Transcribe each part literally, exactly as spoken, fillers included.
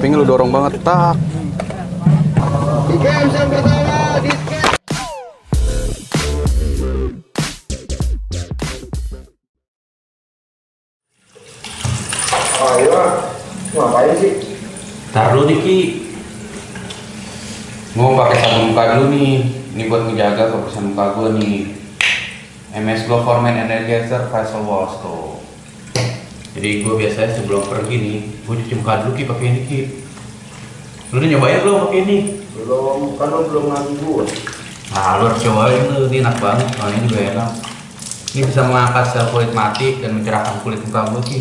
Serpingnya lu dorong banget, tak. Game yang pertama di oh iya, ngapain sih? Taruh Diki. Mau pakai sabun muka dulu nih. Ini buat menjaga kebersihan muka gue nih. M S Glow for Men Energizer Facial Wash tuh. Jadi gue biasanya sebelum pergi nih, gue cuci muka dulu Ki pakai ini Ki. Lu udah nyobain belum pakai ini? Belum, kan lu belum ngasih gue. Nah, lu harus cobain tuh, ini enak banget, soalnya juga enak. Ini bisa mengangkat sel kulit mati dan mencerahkan kulit muka gue Ki.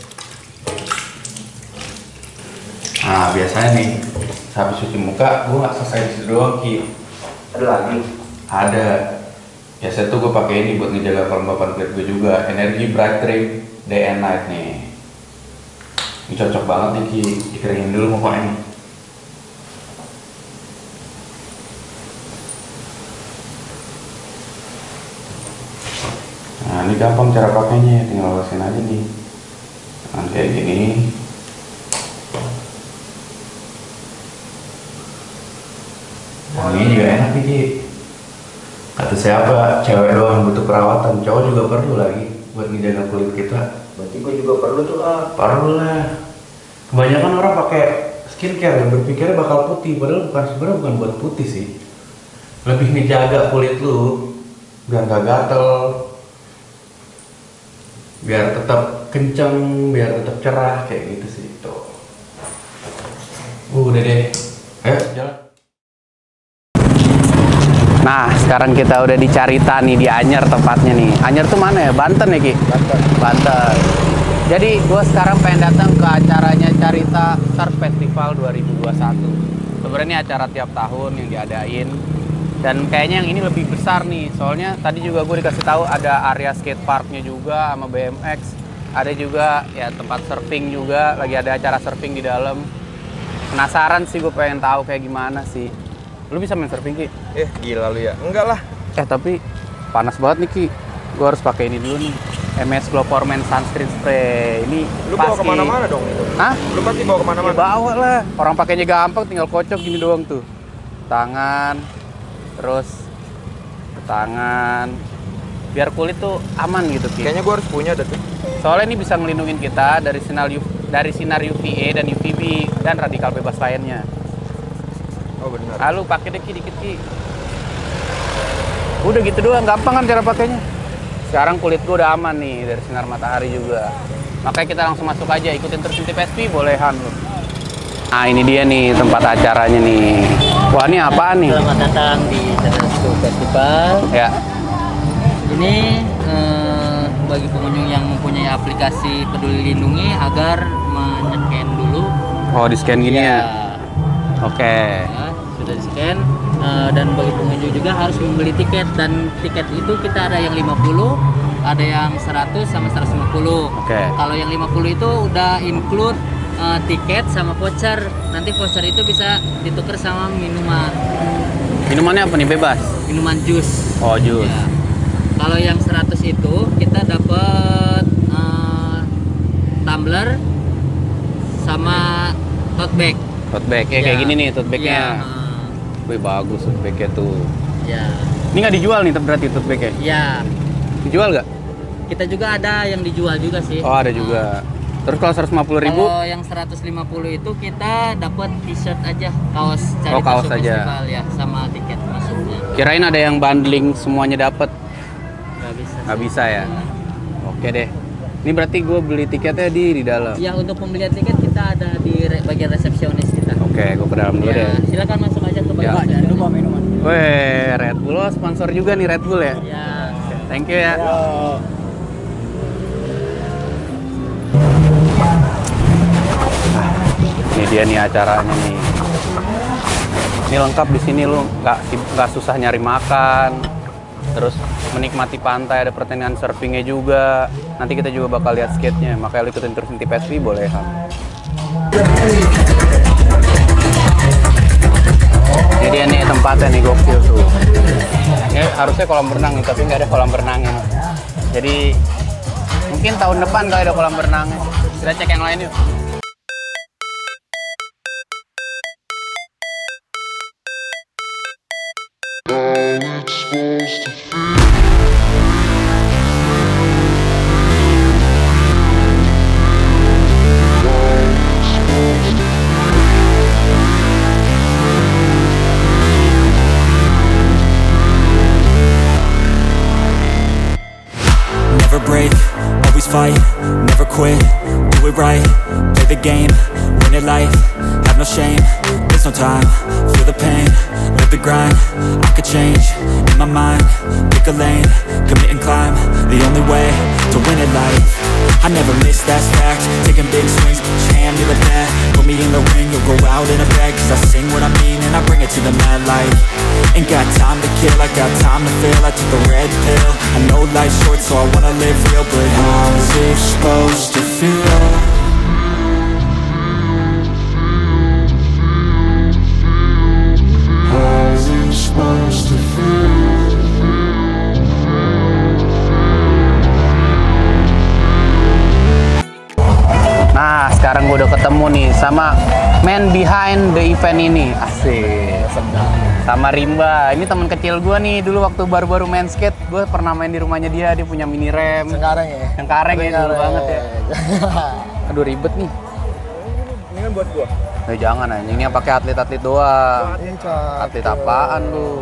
Nah, biasanya nih, habis cuci muka, gue nggak selesai di situ doang Ki. Ada lagi? Ada. Biasanya tuh gue pakai ini buat ngejaga kelembapan kulit gue juga. Energy Bright Cream Day and Night nih. Ini cocok banget nih Ki, dikeringin dulu mukanya nih. Nah, ini gampang cara pakainya, tinggal olesin aja nih. Nah, kayak gini. Nah, ini juga enak nih Ki. Kata siapa, cewek doang butuh perawatan, cowok juga perlu lagi buat menjaga kulit kita. Berarti gue juga perlu tuh ah. Perlu lah. Kebanyakan orang pakai skincare yang berpikirnya bakal putih, padahal bukan, sebenarnya bukan buat putih sih. Lebih ngejaga kulit lu biar gak gatel, biar tetap kenceng, biar tetap cerah kayak gitu sih. Tuh. Uh, udah deh. Ayo jalan. Nah, sekarang kita udah di Carita nih, di Anyer tempatnya nih. Anyer tuh mana ya? Banten ya Ki? Banten. Banten. Jadi gue sekarang pengen datang ke acaranya Carita Surf Festival dua ribu dua puluh satu. Sebenarnya ini acara tiap tahun yang diadain. Dan kayaknya yang ini lebih besar nih. Soalnya tadi juga gue dikasih tahu ada area skate parknya juga sama B M X. Ada juga ya tempat surfing juga. Lagi ada acara surfing di dalam. Penasaran sih, gue pengen tahu kayak gimana sih. Lu bisa main surfing Ki? Eh gila lu ya, enggak lah. Eh tapi panas banget nih Ki. Gue harus pakai ini dulu nih. M S Glow for Men Sunscreen Spray. Ini Lu pas, bawa kemana-mana dong itu? Hah? Lu pasti bawa Ya kemana-mana? bawa lah. Orang pakainya gampang, tinggal kocok gini doang tuh. Tangan, terus ke tangan. Biar kulit tuh aman gitu Ki. Kayaknya gua harus punya dah tuh. Soalnya ini bisa ngelindungin kita dari sinar U V, dari sinar U V A dan U V B dan radikal bebas lainnya. Oh benar. Ah, lu pakai deh Ki, dikit Ki. Udah gitu doang, gampang kan cara pakainya. Sekarang kulit gue udah aman nih dari sinar matahari juga. Makanya kita langsung masuk aja, ikutin terus Intip S P, bolehan lu. Nah ini dia nih tempat acaranya nih. Wah ini apaan nih? Selamat datang di Surf Festival. Ya. Ini eh, bagi pengunjung yang mempunyai aplikasi Peduli Lindungi agar men-scan dulu. Oh di scan gini ya? Oke. Ya, sudah di scan. Uh, dan bagi pengunjung juga harus membeli tiket, dan tiket itu kita ada yang lima puluh, ada yang seratus sama seratus lima puluh. Oke. Kalau yang lima puluh itu udah include uh, tiket sama voucher. Nanti voucher itu bisa ditukar sama minuman. Minumannya apa nih, bebas? Minuman jus. Oh jus. Ya. Kalau yang seratus itu kita dapat uh, tumbler sama tote bag. Tote bag ya, Ya. kayak gini nih tote bagnya. Ya, uh, Wih bagus tote bagnya tuh. ya. Ini nggak dijual nih berarti tote bagnya? Ya. Dijual nggak? Kita juga ada yang dijual juga sih. Oh ada juga. Terus kalau seratus lima puluh ribu? Kalau yang seratus lima puluh itu kita dapat t-shirt aja, kaos Carita Oh, kaos Surf aja. Festival ya, sama tiket masuknya. Kirain ada yang bundling semuanya dapat. Nggak bisa. Nggak bisa ya? Oke deh. Ini berarti gue beli tiketnya di di dalam. Ya untuk pembelian tiket kita ada di re bagian resepsionis kita. Oke, gue ke dalam dulu Ya, deh. silakan masuk aja ke Ya. bagian. Jangan lupa minuman. Weh, Red Bull, oh, sponsor juga nih Red Bull ya. Ya. Thank you ya. Nah, ini dia nih acaranya nih. Ini lengkap di sini lu nggak nggak susah nyari makan. Terus menikmati pantai, ada pertandingan surfingnya juga. Nanti kita juga bakal lihat skate-nya. Makanya lu ikutin terus Intip S P, bolehan. Ini dia nih tempatnya nih, gokil tuh. Ini harusnya kolam renang nih, tapi nggak ada kolam renangnya. Jadi mungkin tahun depan kalau ada kolam renangnya. Kita cek yang lain yuk. Never break, always fight, never quit, do it right, play the game, win it life, have no shame, there's no time, feel the pain, live the grind, I could change, in my mind, pick a lane, commit and climb, the only way to win it life. I never miss, that's fact, taking big swings, put your hand to the bat, put me in the ring, you'll go out in a bag, cause I sing what I mean and I bring it to the mad light. Ain't got time to kill, I got time to feel, I took the red pill, I know life's short so I wanna live real, but how's it supposed to feel? How's it supposed to feel? Nah, sekarang gue udah ketemu nih sama man behind the event ini. Asik. Sama Rimba. Ini teman kecil gue nih. Dulu waktu baru-baru main skate, gue pernah main di rumahnya dia. Dia punya mini rem. Sekarang ya? Yang kareng ya, dulu banget ya. Aduh, ribet nih. Ini kan buat gua. Eh, jangan anjing. Ini yang pakai atlet-atlet doang. Ini cakep. Atlet apaan lu?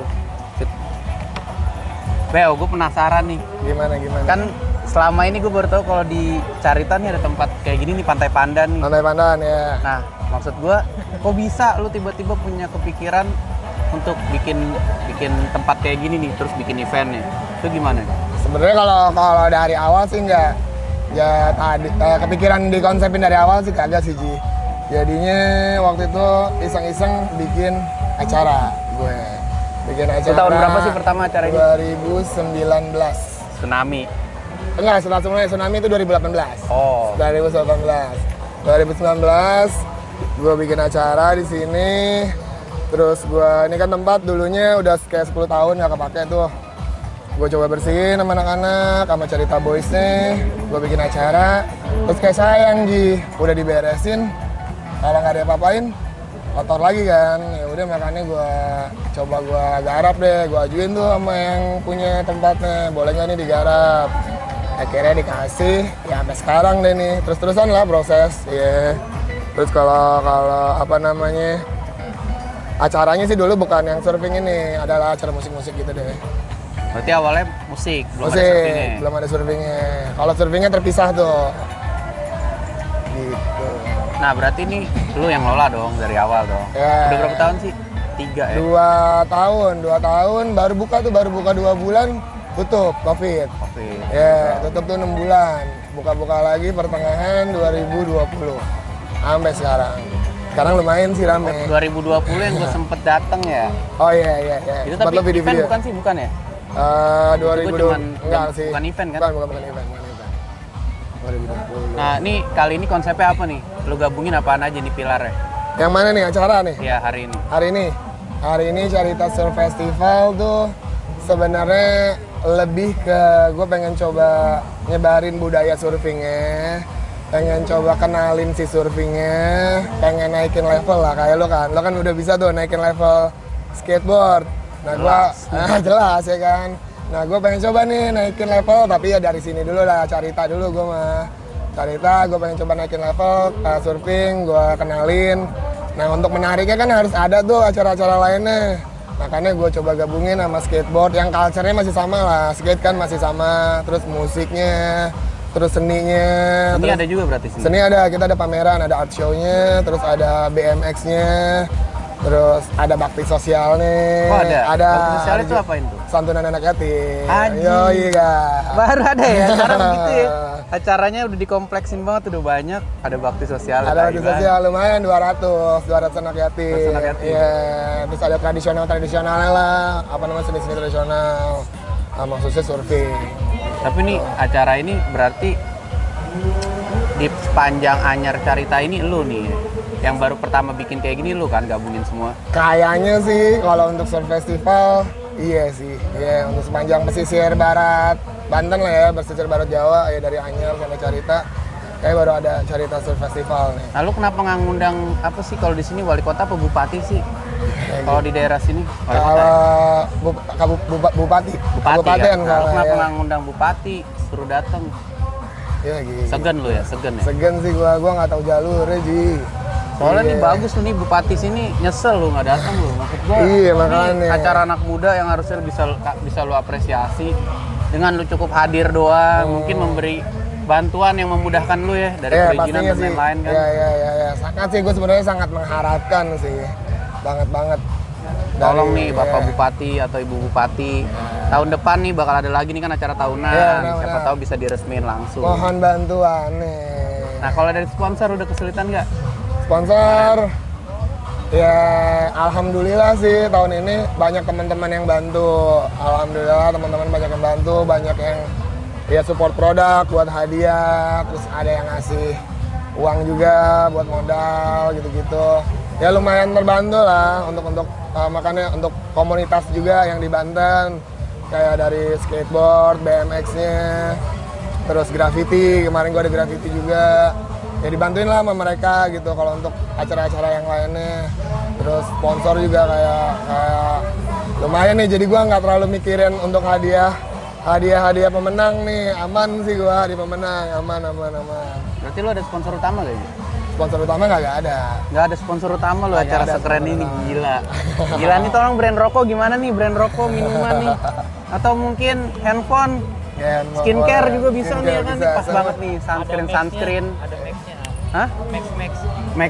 Bel, gue penasaran nih. Gimana gimana? Kan selama ini gue baru tahu kalau di Carita nih ada tempat kayak gini nih, Pantai Pandan nih. Pantai Pandan ya. Nah, maksud gue, kok bisa lu tiba-tiba punya kepikiran untuk bikin bikin tempat kayak gini nih, terus bikin eventnya? Itu gimana? Sebenarnya kalau kalau dari awal sih nggak, ya tadi eh, kepikiran dikonsepin dari awal sih kagak sih Ji. Jadinya waktu itu iseng-iseng bikin acara gue. Bikin acara. Itu tahun berapa sih pertama acara ini? dua ribu sembilan belas. Tsunami. Enggak, setelah tsunami, tsunami itu dua ribu delapan belas. Oh. dua ribu delapan belas. dua ribu sembilan belas gue bikin acara di sini. Terus gue ini kan tempat dulunya udah kayak sepuluh tahun nggak kepake tuh. Gue coba bersihin sama anak-anak, sama Carita Boys-nya. Gue bikin acara. Terus kayak sayang Ji, udah diberesin. Kalau nggak ada apa-apain, kotor lagi kan. Ya udah makanya gue coba gue garap deh. Gue ajuin tuh sama yang punya tempatnya. Boleh nggak nih digarap? Akhirnya dikasih. Ya sampai sekarang deh nih. Terus-terusan lah proses. Ya. Yeah. Terus kalau kalau apa namanya? Acaranya sih dulu bukan yang surfing ini, adalah acara musik-musik gitu deh. Berarti awalnya musik, belum musik, ada surfingnya? belum ada surfingnya. Kalau surfingnya terpisah tuh. Gitu. Nah, berarti ini lu yang lola dong dari awal dong? Ya. Udah berapa tahun sih? Tiga ya? Dua tahun, dua tahun, baru buka tuh, baru buka dua bulan, tutup, Covid. Covid. Ya, tutup tuh enam bulan. Buka-buka lagi pertengahan dua ribu dua puluh. Sampai sekarang. Sekarang lumayan sih rame. dua ribu dua puluh yang gue sempet dateng ya? Oh iya, iya, iya. Itu Sempat tapi lo video-video. event bukan sih, bukan ya? Uh, dua ribu dua puluh. cuman- Enggak bukan- sih. bukan event kan? Bukan, bukan, bukan event, bukan event. dua ribu dua puluh. Nah, ini kali ini konsepnya apa nih? Lu gabungin apaan aja nih pilarnya? Yang mana nih acara nih? Ya, hari ini. Hari ini, hari ini Carita Surf Festival tuh sebenarnya lebih ke gue pengen coba nyebarin budaya surfingnya, pengen coba kenalin si surfingnya, pengen naikin level lah kayak lo kan, lo kan udah bisa tuh naikin level skateboard. Nah gue nah, jelas ya kan. Nah gue pengen coba nih naikin level, tapi ya dari sini dulu lah, Carita dulu gue mah. Carita gue pengen coba naikin level, uh, surfing gue kenalin. Nah untuk menariknya kan harus ada tuh acara-acara lainnya. Makanya gue coba gabungin sama skateboard yang culture-nya masih sama lah. Skate kan masih sama, terus musiknya, terus seninya. Ini terus, ada juga berarti sini? Seni ada, kita ada pameran, ada art show-nya, terus ada B M X-nya, terus ada bakti sosialnya. Oh ada? Ada. Bakti sosial itu ada apain tuh? santunan anak yatim. Anjing. Yoi kak. Baru ada ya? Sekarang begitu ya? Acaranya udah dikompleksin banget, udah banyak. Ada bakti sosial. Ada bakti sosial lumayan dua ratus, dua ratus anak yatim. dua ratus anak yatim. Iya, terus ada tradisional-tradisionalnya lah, apa namanya seni-seni tradisional. Nah, maksudnya surfing. Tapi nih acara ini berarti di sepanjang Anyar Carita ini lu nih yang baru pertama bikin kayak gini, lu kan gabungin semua? Kayaknya sih kalau untuk surf festival, iya sih. Iya, untuk sepanjang pesisir barat Banten lah ya, pesisir barat Jawa ya, dari Anyar sampai Carita. Kayak baru ada Carita Surf Festival nih. Lalu kenapa nggak ngundang apa sih kalau di sini wali kota apa bupati sih? Kalau di daerah sini, wali kota ya? Kalau bu- kabu- bupa- bupati, Bupati kabupaten kan? Nah, kalau lu kenapa ya. nggak ngundang bupati, suruh datang? Ya, gitu. Segan lu ya, segan ya? Segan sih gua, gua nggak tahu jalurnya Ji. Soalnya Iya. nih bagus lu nih bupati sini nyesel lu nggak datang lu. Maksud gua, Iya, ini makanya. acara anak muda yang harusnya bisa bisa lu apresiasi dengan lu cukup hadir doang, mungkin memberi bantuan yang memudahkan lu ya dari Ya, perizinan pastinya dan sih. lain-lain kan. Ya, ya, ya, ya. Sangat sih, gue sebenarnya sangat mengharapkan sih, banget banget. Tolong Dari- nih Bapak ya. Bupati atau Ibu Bupati, tahun depan nih bakal ada lagi nih kan acara tahunan, Iya, benar, siapa benar. tahu bisa diresmiin langsung. Mohon bantuan nih. Nah kalau dari sponsor udah kesulitan nggak? Sponsor, ya alhamdulillah sih tahun ini banyak teman-teman yang bantu. Alhamdulillah teman-teman banyak yang bantu, banyak yang ya support produk buat hadiah, terus ada yang ngasih uang juga buat modal gitu-gitu. Ya lumayan terbantu lah untuk untuk uh, makanya untuk komunitas juga yang di Banten kayak dari skateboard, B M X-nya, terus graffiti, kemarin gua ada graffiti juga. Ya dibantuin lah sama mereka gitu kalau untuk acara-acara yang lainnya. Terus sponsor juga kayak kayak lumayan nih, jadi gua nggak terlalu mikirin untuk hadiah hadiah-hadiah pemenang nih, aman sih gua di pemenang, aman aman aman. Berarti lu ada sponsor utama gak ya? Sponsor utama nggak ada. Nggak ada sponsor utama lo Nggak acara ada sekeren sponsor ini, utama. gila. Gila nih tolong brand rokok gimana nih, brand rokok, minuman nih. Atau mungkin handphone, Ya, skincare boleh. juga bisa nih ya Skincare kan, bisa. pas Sama- banget nih, sunscreen, Max-nya, sunscreen. Ada Max-nya. Hah? Max Max. Max.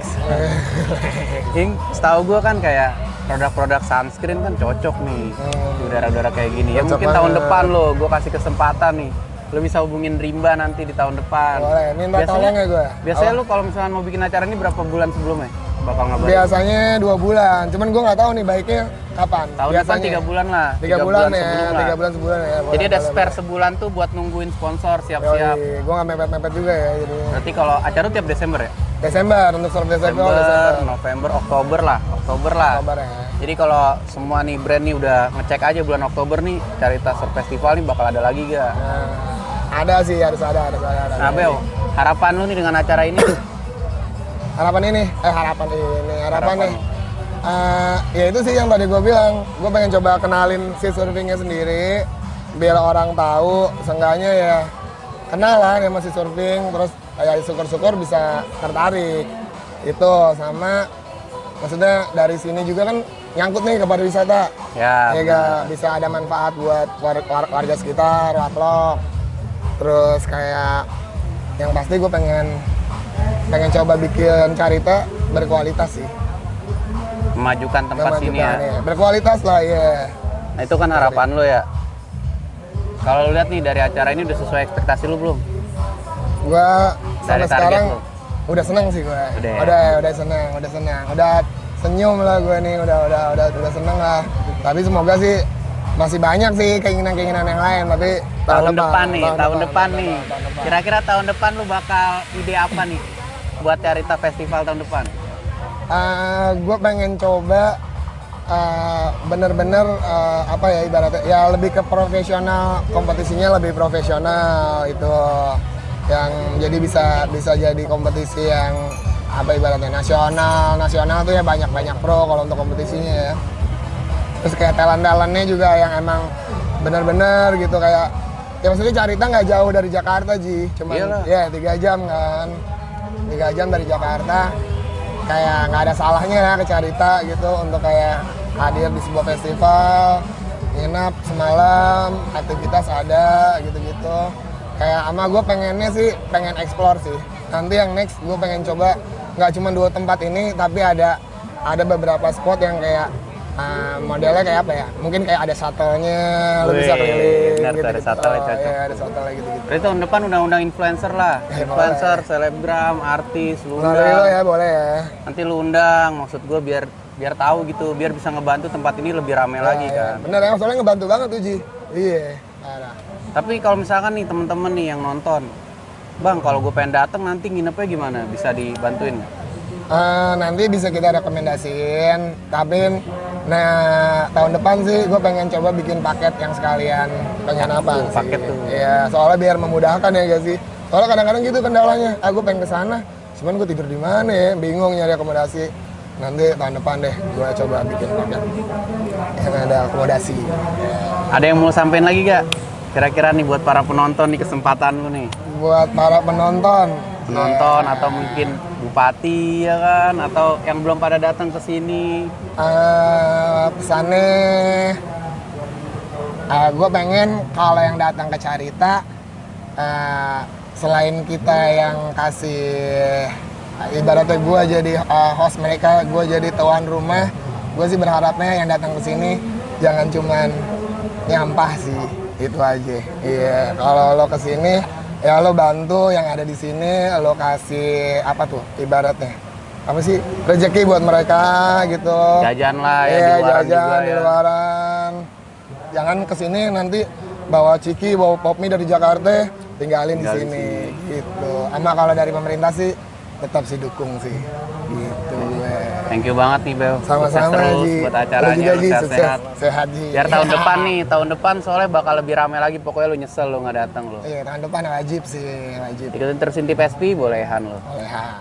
Ing, setahu gue kan kayak produk-produk sunscreen kan cocok nih Hmm. di udara-udara kayak gini. Ya Cocok mungkin tahun banget. depan lo, gue kasih kesempatan nih. Lo bisa hubungin Rimba nanti di tahun depan. Boleh, minta tolong ya gue. Biasanya lo kalau misalnya mau bikin acara ini berapa bulan sebelumnya bakal ngabarin? Biasanya dua bulan, cuman gue nggak tahu nih baiknya kapan. Tahun Biasanya depan tiga bulan lah. Tiga bulan, ya, sebelum lah. tiga bulan sebulan ya. Jadi ada spare sebulan tuh buat nungguin sponsor siap-siap. Gue nggak mepet-mepet juga ya, jadi Berarti kalau acara tuh tiap Desember ya? Desember untuk surf Desember, Desember, Desember. November, Oktober lah, Oktober lah. Oktober ya. Jadi kalau semua nih brand nih udah ngecek aja bulan Oktober nih Carita Surf Festival nih bakal ada lagi gak? Nah, ada sih, harus ada, harus ada. ada. Nah Bel, harapan lu nih dengan acara ini? Harapan ini, eh harapan ini, harapan, Harapan nih. Eh, ya itu sih yang tadi gue bilang, gue pengen coba kenalin si surfingnya sendiri, biar orang tahu, seenggaknya ya kenalan sama si surfing, terus kayak syukur-syukur bisa tertarik. Itu sama, maksudnya dari sini juga kan nyangkut nih ke pariwisata. Ya, Ya gak, bisa ada manfaat buat war- war- warga sekitar, Watlok. Terus kayak yang pasti gue pengen pengen coba bikin Carita berkualitas sih. memajukan tempat sini ya. Memajukan, berkualitas lah ya. Nah itu kan harapan lu ya. Kalau lu lihat nih dari acara ini udah sesuai ekspektasi lu belum? Gua Dari sampai target sekarang lu? udah seneng sih gue. Udah ya? Udah, udah seneng, udah seneng, udah senyum lah gue nih, udah udah udah udah seneng lah. Tapi semoga sih masih banyak sih keinginan-keinginan yang lain, tapi Tahun depan nih, tahun depan nih. tahun depan. Kira-kira tahun depan lu bakal ide apa nih buat Carita Festival tahun depan? gue pengen coba uh, bener-bener uh, apa ya ibaratnya ya lebih ke profesional, kompetisinya lebih profesional itu yang jadi bisa bisa jadi kompetisi yang apa ibaratnya nasional nasional tuh ya banyak-banyak pro kalau untuk kompetisinya ya. Terus kayak talent-talentnya juga yang emang bener-bener gitu kayak ya maksudnya Carita nggak jauh dari Jakarta Ji, cuman Iyalah. ya tiga jam kan, tiga jam dari Jakarta. Kayak nggak ada salahnya ya ke Carita gitu untuk kayak hadir di sebuah festival, nginap semalam, aktivitas ada gitu-gitu. Kayak ama gue pengennya sih pengen explore sih. Nanti yang next gue pengen coba nggak cuma dua tempat ini tapi ada ada beberapa spot yang kayak uh, modelnya kayak apa ya? Mungkin kayak ada shuttle-nya, lo bisa Wih, keliling benar tuh, ada shuttle-nya Oh, cocok. iya, ada shuttle gitu-gitu. Berarti tahun depan undang-undang influencer lah. Eh, Influencer, selebgram, artis, lu Melalui lo undang. ya boleh ya. Nanti lu undang, maksud gue biar biar tahu gitu, biar bisa ngebantu tempat ini lebih rame lagi kan. Bener ya, soalnya ngebantu banget tuh Ji. Iya. Parah. Tapi kalau misalkan nih temen-temen nih yang nonton, Bang kalau gue pengen dateng nanti nginepnya gimana? Bisa dibantuin nggak? Eh, nanti bisa kita rekomendasiin, tapi nah tahun depan sih gue pengen coba bikin paket yang sekalian penginapan Tuh, sih. paket tuh. Iya, soalnya biar memudahkan ya guys sih. Soalnya kadang-kadang gitu kendalanya, aku pengen ke sana, cuman gue tidur di mana ya, bingung nyari akomodasi. nanti tahun depan deh gue coba bikin paket yang ada akomodasi. Ada yang mau sampein lagi gak? Kira-kira nih buat para penonton nih, kesempatan lu nih. Buat para penonton, Penonton atau mungkin bupati ya kan, atau yang belum pada datang ke sini. uh, pesannya uh, gue pengen kalau yang datang ke Carita, uh, selain kita yang kasih, ibaratnya gue jadi uh, host mereka, gue jadi tuan rumah, gue sih berharapnya yang datang ke sini jangan cuman nyampah sih, itu aja. Iya, kalau lo ke sini ya lo bantu yang ada di sini, lo kasih apa tuh ibaratnya apa sih, rezeki buat mereka gitu. Jajan lah ya, iya, di luaran jajan juga di ya. luaran. Jangan ke sini nanti bawa ciki, bawa pop mie dari Jakarta, tinggalin di Tinggal di sini gitu. Ama kalau dari pemerintah sih tetap sih dukung sih. Gitu gue. Thank you banget nih Bel. Sama-sama Sukses terus Ji. buat Lu acaranya, juga, lu Ji. Sukses. sehat-sehat. Sehat Ji. Biar tahun depan nih, tahun depan soalnya bakal lebih ramai lagi, pokoknya lu nyesel lu nggak datang lu. Iya, tahun depan wajib sih, wajib. Ikutin terus Intip S P, bolehan lu. Bolehan.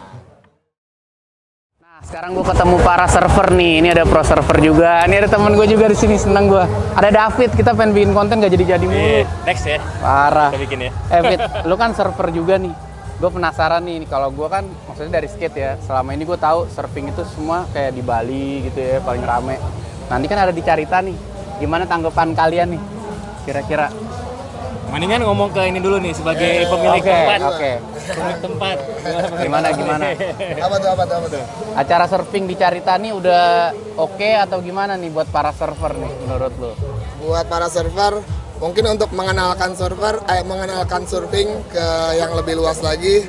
Nah, sekarang gue ketemu para server nih. Ini ada pro server juga. Ini ada temen gue juga di sini, seneng gue. Ada David, kita pengen bikin konten gak jadi-jadi mulu. Iya, next ya. Parah. Kita bikin ya. Eh Fit, lu kan server juga nih. Gue penasaran nih, kalau gue kan maksudnya dari skate ya. Selama ini gue tahu surfing itu semua kayak di Bali gitu ya, paling rame. Nanti kan ada di Carita nih. Gimana tanggapan kalian nih? Kira-kira? Mendingan ngomong ke ini dulu nih sebagai pemilik Oke, tempat. oke. Pemilik tempat. Gimana gimana? Apa tuh, apa tuh, apa tuh? Acara surfing di Carita nih udah oke atau gimana nih buat para server nih menurut lu? Buat para server, mungkin untuk mengenalkan server, eh, mengenalkan surfing ke yang lebih luas lagi,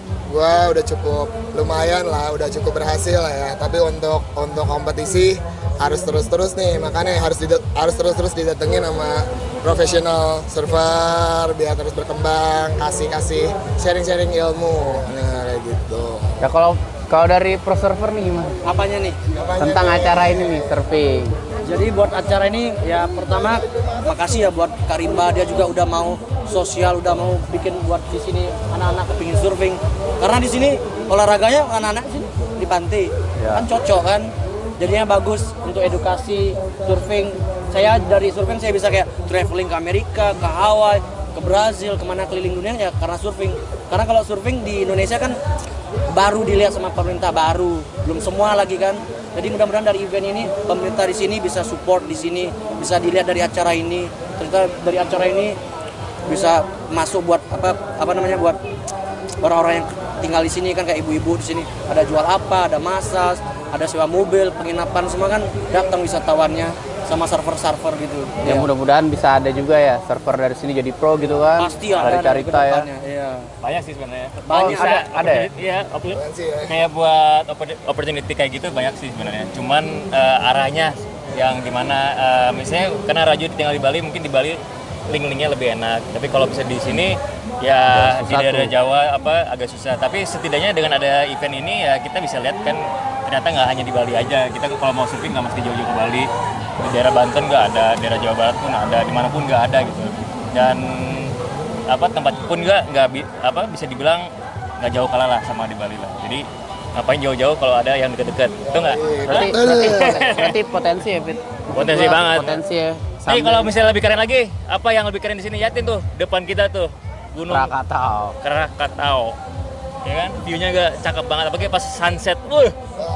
gua udah cukup lumayan lah, udah cukup berhasil lah ya. Tapi untuk untuk kompetisi harus terus-terus nih, makanya harus dide- harus terus-terus didatengin sama profesional server biar terus berkembang, kasih-kasih sharing-sharing ilmu. Nah, kayak gitu. Ya kalau kalau dari pro server nih gimana? Apanya nih? Tentang acara ini nih, surfing. Jadi buat acara ini ya pertama makasih ya buat Karimba, dia juga udah mau sosial, udah mau bikin buat di sini anak-anak kepingin surfing. Karena di sini olahraganya anak-anak sini di pantai. Ya. Kan cocok kan. Jadinya bagus untuk edukasi surfing. Saya dari surfing saya bisa kayak traveling ke Amerika, ke Hawaii, ke Brazil, kemana keliling dunia ya karena surfing. Karena kalau surfing di Indonesia kan baru dilihat sama pemerintah, baru belum semua lagi kan. Jadi mudah-mudahan dari event ini pemerintah di sini bisa support di sini, bisa dilihat dari acara ini. Ternyata dari acara ini bisa masuk buat apa apa namanya buat orang-orang yang tinggal di sini kan, kayak ibu-ibu di sini ada jual apa, ada massage, ada sewa mobil, penginapan, semua kan datang wisatawannya sama server-server gitu. Ya, mudah-mudahan bisa ada juga ya server dari sini jadi pro gitu kan. Pasti ada dari dari Carita ya. kedepannya, iya. Banyak sih sebenarnya. Banyak. Bisa ada- ada ya? opportunity- Iya, opportunity- Keren sih ya. kayak buat oppor- opportunity kayak gitu banyak sih sebenarnya. Cuman eh, arahnya yang dimana eh, misalnya karena Raju tinggal di Bali, mungkin di Bali link-linknya lebih enak. Tapi kalau bisa di sini ya Agak di susah daerah tuh. Jawa apa agak susah. Tapi setidaknya dengan ada event ini ya kita bisa lihat kan ternyata nggak hanya di Bali aja. Kita kalau mau surfing nggak mesti jauh-jauh ke Bali. Di daerah Banten nggak ada, daerah Jawa Barat pun ada, dimanapun nggak ada gitu. Dan apa tempat pun nggak nggak bi- apa bisa dibilang nggak jauh kalah lah sama di Bali lah. Jadi ngapain jauh-jauh kalau ada yang deket-deket, itu nggak? Berarti, berarti, berarti potensi ya Fit. Potensi Gua banget. Potensi ya. Jadi Sambil kalau misalnya lebih keren lagi, apa yang lebih keren di sini? Yatin tuh, depan kita tuh Gunung Krakatau. Krakatau, ya kan? View-nya gak cakep banget, apalagi pas sunset. Wuh,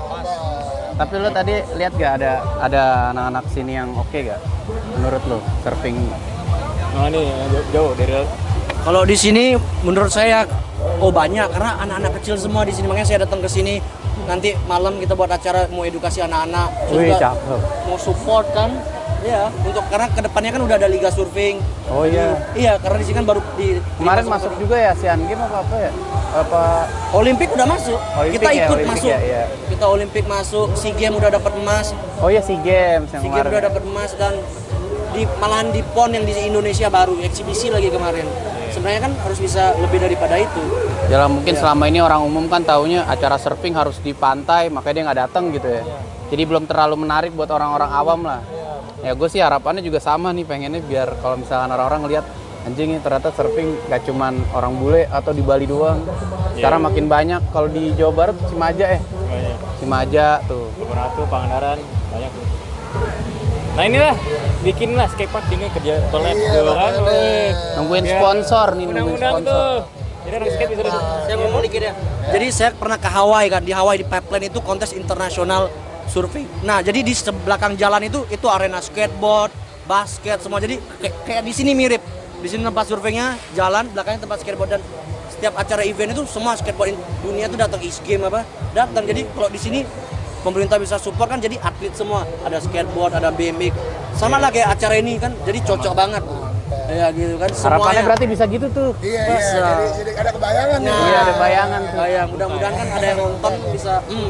Tapi lu tadi lihat gak ada ada anak-anak sini yang oke gak? Menurut lu surfing? nah ini jauh, jauh dari Kalau di sini menurut saya oh banyak karena anak-anak kecil semua di sini, makanya saya datang ke sini. Nanti malam kita buat acara mau edukasi anak-anak, Wih, juga cakep. mau support kan. Ya, untuk karena kedepannya kan udah ada liga surfing. Oh iya. Iya, karena di sini kan baru di Kemarin di- masuk juga ya Asian Games apa apa ya? Apa Olimpik udah masuk. Olimpik kita ya, ikut Olimpik masuk. ya, iya. Kita Olimpik masuk, SEA Games udah dapat emas. Oh iya SEA Games yang SEA Games kemarin. udah dapat emas dan di malahan di PON yang di Indonesia baru eksibisi lagi kemarin. Sebenarnya kan harus bisa lebih daripada itu. Ya lah, mungkin selama ini orang umum kan taunya acara surfing harus di pantai, makanya dia nggak datang gitu ya. Jadi belum terlalu menarik buat orang-orang awam lah. Ya gue sih harapannya juga sama nih, pengennya biar kalau misalkan orang-orang ngeliat anjing ini ternyata surfing gak cuman orang bule atau di Bali doang. Sekarang makin banyak, kalau di Jawa Barat Cimaja eh. Cimaja tuh. Kebun Ratu, Pangandaran, banyak tuh. Nah inilah, bikin lah skatepark tinggal kerja collab Iya, tuh kan. makanya. Weh. Nungguin Ya. sponsor nih, nungguin Undang-undang sponsor. tuh. Jadi orang skate bisa tuh. Saya ngomong dikit ya. Jadi saya pernah ke Hawaii kan, di Hawaii di Pipeline itu kontes internasional surfing. Nah, jadi di belakang jalan itu itu arena skateboard, basket semua. Jadi kayak, kayak di sini mirip. Di sini tempat surfingnya, jalan belakangnya tempat skateboard dan setiap acara event itu semua skateboard dunia itu datang, East Game apa datang. Jadi kalau di sini pemerintah bisa support kan, jadi atlet semua, ada skateboard, ada B M X, sama lah kayak acara ini kan, jadi cocok banget. Ya gitu kan. Harapannya Semuanya. berarti bisa gitu tuh. Iya, iya. Bisa. Jadi, jadi ada kebayangan nih. Iya, ada bayangan tuh. Bayang, mudah-mudahan kan ada yang nonton bisa. Hmm.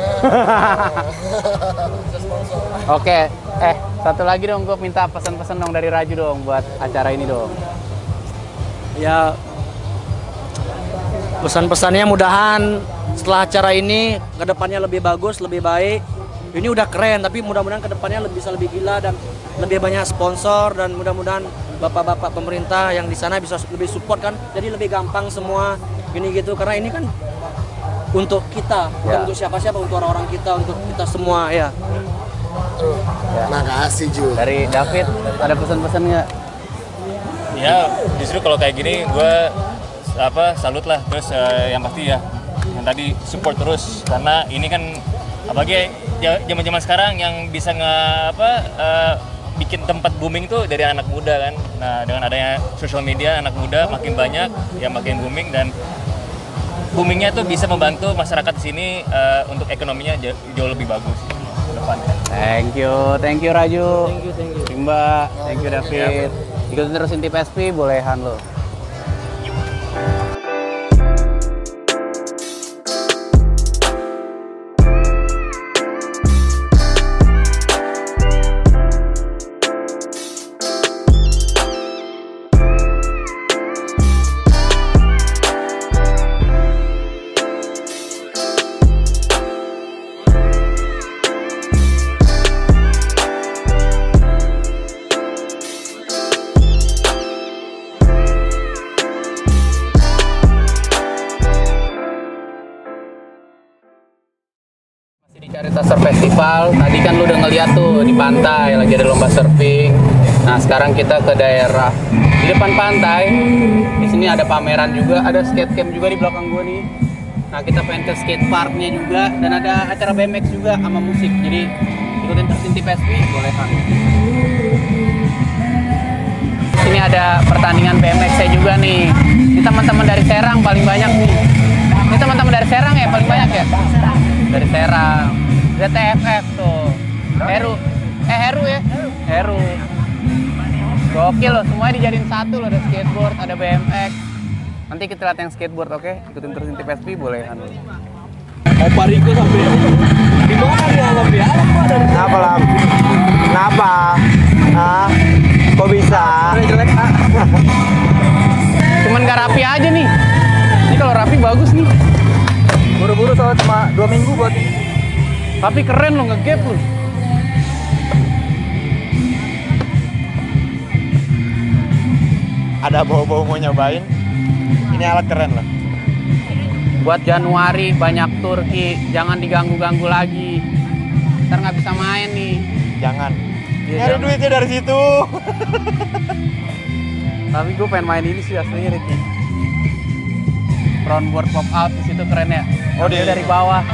Oke, eh satu lagi dong, gue minta pesan-pesan dong dari Raju dong buat acara ini dong. Ya pesan-pesannya mudahan setelah acara ini kedepannya lebih bagus, lebih baik. Ini udah keren, tapi mudah-mudahan kedepannya lebih bisa lebih gila dan lebih banyak sponsor, dan mudah-mudahan bapak-bapak pemerintah yang di sana bisa lebih support kan, jadi lebih gampang semua ini gitu, karena ini kan untuk kita, bukan Ya. untuk siapa-siapa, untuk orang-orang kita, untuk kita semua ya. Ya. Makasih Ju. Dari David, ada pesan-pesan nggak? Ya justru kalau kayak gini gue apa salut lah. Terus eh, yang pasti ya yang tadi support terus, karena ini kan apalagi ya zaman-zaman sekarang yang bisa nge apa eh, bikin tempat booming tuh dari anak muda kan. Nah dengan adanya sosial media, anak muda makin banyak ya, makin booming, dan boomingnya tuh bisa membantu masyarakat di sini eh, untuk ekonominya jauh, jauh lebih bagus ke depannya. Thank you, thank you Raju. Thank you, thank you. Mbak, thank you David. Ikutin terus Intip S P, bolehan lo. Di Carita Surf Festival, tadi kan lu udah ngeliat tuh di pantai lagi ada lomba surfing. Nah sekarang kita ke daerah di depan pantai. Di sini ada pameran juga, ada skate camp juga di belakang gua nih. Nah kita pengen ke skate parknya juga, dan ada acara B M X juga sama musik. Jadi ikutin terus Intip S P, bolehan. Sini ada pertandingan B M X saya juga nih. Ini teman-teman dari Serang paling banyak nih. Ini teman-teman dari Serang ya paling banyak ya? Dari Serang. Z T F F tuh. Heru. Eh Heru ya? Heru. Gokil loh, semuanya dijadiin satu loh. Ada skateboard, ada B M X. Nanti kita lihat yang skateboard, oke? Ikutin terus Intip S P, bolehan. Opa Riko sampai di mana dia Alam ya? Alam gua ada. Kenapa Lam? Kenapa? Ah, kok bisa? Jelek ah. Cuman gak rapi aja nih. Ini kalau rapi bagus nih. Buru-buru soalnya cuma dua minggu buat ini. Tapi keren loh, nge-gap loh. Ada bau-bau mau nyobain. Ini alat keren loh. Buat Januari banyak Turki, jangan diganggu-ganggu lagi. Ntar nggak bisa main nih. Jangan. Iya, Nyari jangan. duitnya dari situ. Tapi gue pengen main ini sih aslinya, Ricky. Frontboard pop out di situ keren ya. Oh, Dia dia- dari bawah.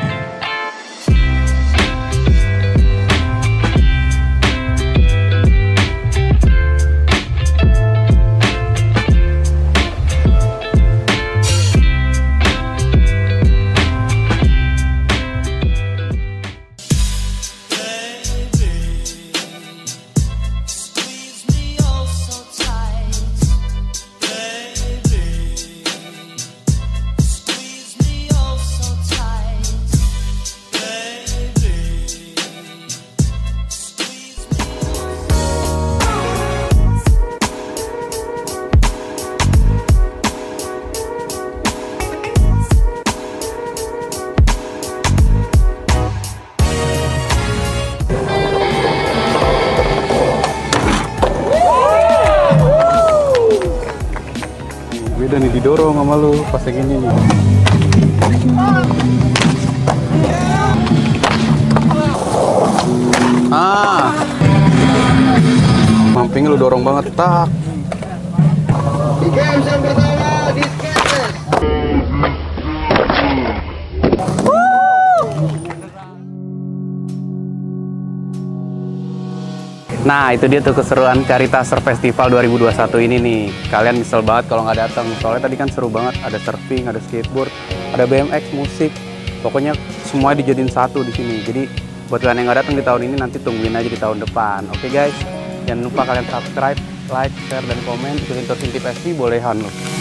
Beda nih, didorong sama lu pas kayak gini nih. dorong banget, tak. Games yang pertama di Skaters. Nah, itu dia tuh keseruan Carita Surf Festival dua ribu dua puluh satu ini nih. Kalian nyesel banget kalau nggak datang. Soalnya tadi kan seru banget. Ada surfing, ada skateboard, ada B M X, musik. Pokoknya semuanya dijadiin satu di sini. Jadi buat kalian yang nggak datang di tahun ini, nanti tungguin aja di tahun depan. Oke guys, jangan lupa kalian subscribe, like, share, dan komen. Ikutin terus Intip S C, bolehan loh.